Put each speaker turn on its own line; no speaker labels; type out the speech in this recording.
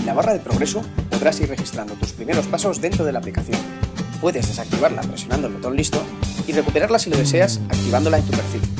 la barra de progreso podrás ir registrando tus primeros pasos dentro de la aplicación. Puedes desactivarla presionando el botón listo y recuperarla si lo deseas activándola en tu perfil.